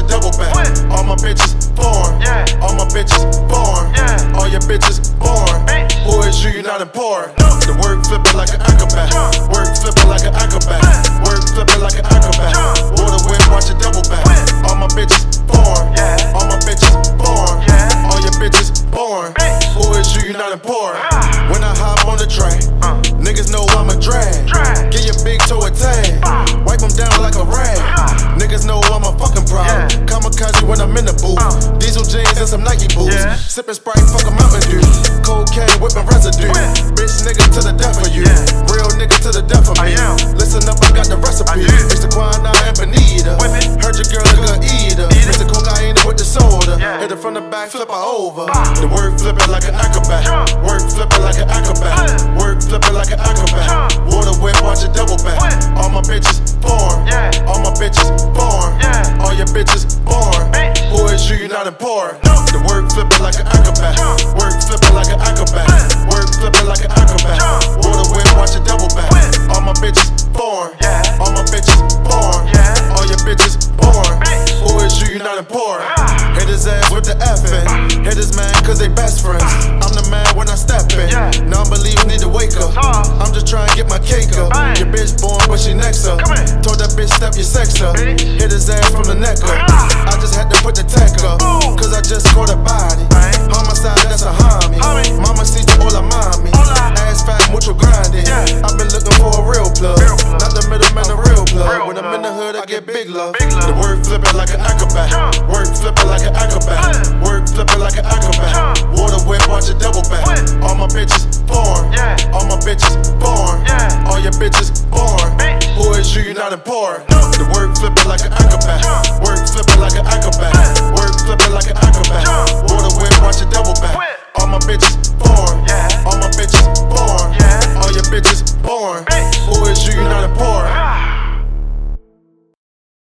double back. All my bitches born. All my bitches born. All your bitches born. Who is you? You're not important. The work flipping like an acrobat. Work flipping like an acrobat. Work flipping like an acrobat. Water whip, watch it double back. All my bitches born. All my bitches born. All your bitches born. Who is you? You're not important. When I hop on the train, niggas know I'm a drag. Get your big toe a tag. Wipe them down like a rag. Niggas know I'm a fucking problem. Kamikaze when I'm in the booth. Diesel jeans and some Nike boots. Sipping Sprite, fuck a Mountain Dew. Cocaine whipping residue. Bitch nigga to the death of you. Real nigga to the death of me. Listen up, I got the recipe. It's the Quina and Benita. Heard your girl a good eater. Mix the cocaine with the soda. Hit it from the back, flip her over. The work flipping like an acrobat. Work flipping like an acrobat. Work flipping like an acrobat. Water whip, watch it double back. All my bitches born. All my bitches born. All your bitches born. Who is you? You're not important. The work flipping like an acrobat. Work flipping like an acrobat. Work flipping like an acrobat. Water whip, watch it double back. All my bitches born. All my bitches born. All your bitches born. Who is you? You're not important. Hit his ass with the F-in. Hit his man cause they best friends. I'm the man when I step in. Non-believers need to wake up. I'm just trying to get my cake up. Your bitch born but she next up. Told that bitch step your sex up. Hit his ass from the neck up. I just had to put the tech up. Cause I just caught a body. Homicide, that's a homie. Mama see the hola mami. Ass fat, mucho grande. I've been looking for a real plug. Not the middleman, a real plug. When I'm in the hood, I get big love. The work flipping like an acrobat. Work flipping like an acrobat. Work flipping like an acrobat. Water whip, watch it double back. All my bitches born. All my bitches born. All your bitches born. Who is you? You're not important. The work flipping like an acrobat. Work flipping like an acrobat. Work flipping like an acrobat. Water whip, watch it double back.